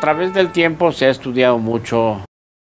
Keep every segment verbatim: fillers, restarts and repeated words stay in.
través del tiempo se ha estudiado mucho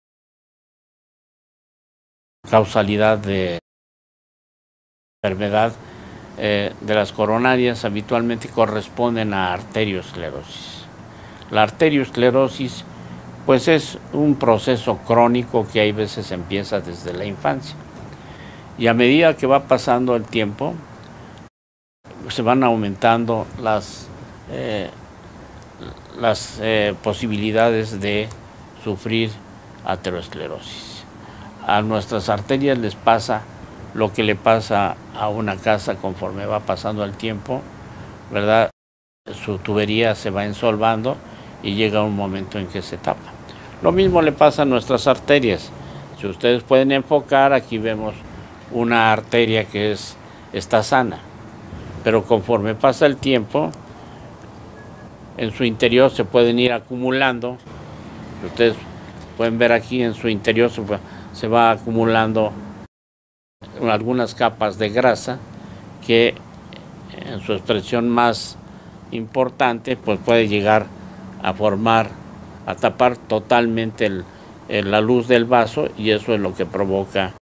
causalidad de enfermedad eh, de las coronarias. Habitualmente corresponden a arteriosclerosis. La arteriosclerosis pues es un proceso crónico que hay veces empieza desde la infancia y a medida que va pasando el tiempo se van aumentando las, eh, las eh, posibilidades de sufrir aterosclerosis. A nuestras arterias les pasa lo que le pasa a una casa conforme va pasando el tiempo, ¿verdad? Su tubería se va ensolvando y llega un momento en que se tapa. Lo mismo le pasa a nuestras arterias. Si ustedes pueden enfocar, aquí vemos una arteria que es, está sana, pero conforme pasa el tiempo, en su interior se pueden ir acumulando. Ustedes pueden ver aquí en su interior se, se va acumulando algunas capas de grasa que en su expresión más importante pues puede llegar a formar, a tapar totalmente el, el, la luz del vaso, y eso es lo que provoca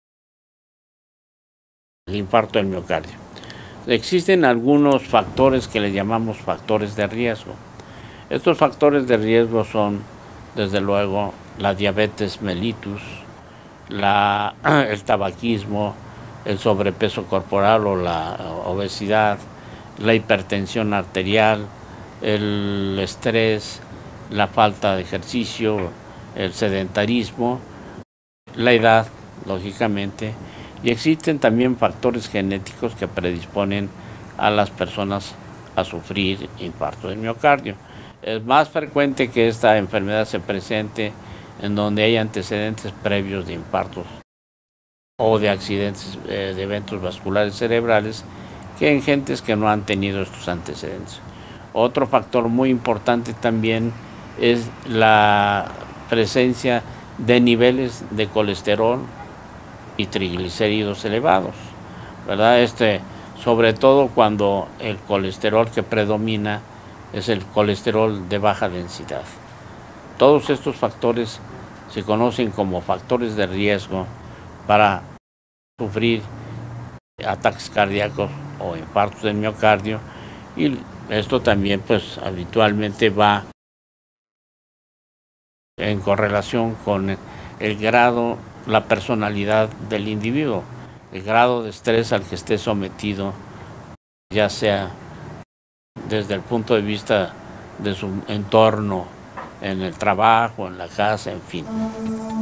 el infarto del miocardio. Existen algunos factores que le llamamos factores de riesgo. Estos factores de riesgo son, desde luego, la diabetes mellitus, la, el tabaquismo, el sobrepeso corporal o la obesidad, la hipertensión arterial, el estrés, la falta de ejercicio, el sedentarismo, la edad, lógicamente, y existen también factores genéticos que predisponen a las personas a sufrir infarto del miocardio. Es más frecuente que esta enfermedad se presente en donde hay antecedentes previos de infartos o de accidentes, eh, de eventos vasculares cerebrales, que en gentes que no han tenido estos antecedentes. Otro factor muy importante también es la presencia de niveles de colesterol y triglicéridos elevados, ¿verdad? Este, sobre todo cuando el colesterol que predomina es el colesterol de baja densidad. Todos estos factores se conocen como factores de riesgo para sufrir ataques cardíacos o infartos del miocardio, y esto también pues habitualmente va en correlación con el grado, la personalidad del individuo, el grado de estrés al que esté sometido, ya sea desde el punto de vista de su entorno, en el trabajo, en la casa, en fin.